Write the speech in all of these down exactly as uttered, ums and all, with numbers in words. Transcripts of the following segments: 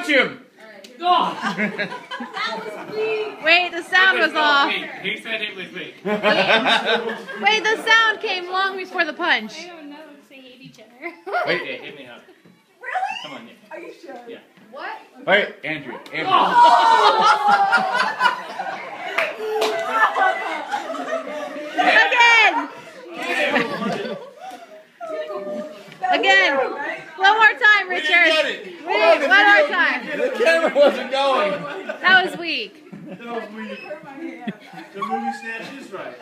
punch him! Oh. Wait, the sound was off. Weak. He said it was weak. Wait, the sound came long before the punch. I don't know if they hate each other. Wait, yeah, hit me up. Really? Come on, yeah. Are you sure? Yeah. What? Wait, Andrew. Andrew. Oh. Again! Again! One more time, We Richard. didn't get it. Wait, Oh, the one more video- time. The camera wasn't going. That was weak. That was weak. Hurt my hand. The movie snatch is right.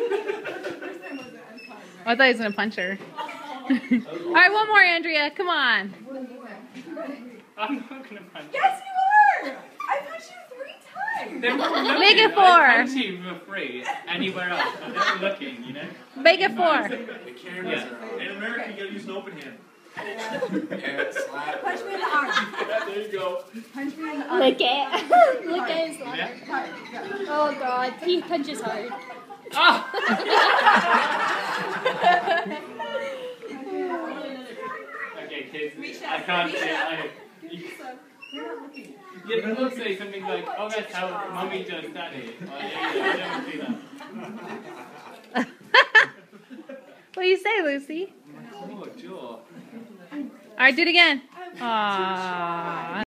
I thought he was going to punch her. All right, one more, Andrea. Come on. I'm not going to punch you. Yes, you are! I punched you three times! They weren't looking. Make it I four. punched you for free anywhere else, but they were looking, you know? Make it four. The cameras Yeah. are on. In America, you gotta use an open hand. Yeah, slap. Punch me in the arm. There you go. Punch me in the arm. Look at Look at his leg. Yeah. Oh god, he punches hard. Oh! Okay, kids, I can't say I. Yeah, but we'll say something like, oh, that's how mommy does daddy. Oh, yeah, yeah, I don't do that. What do you say, Lucy? Oh, jaw. All right, do it again. Aww.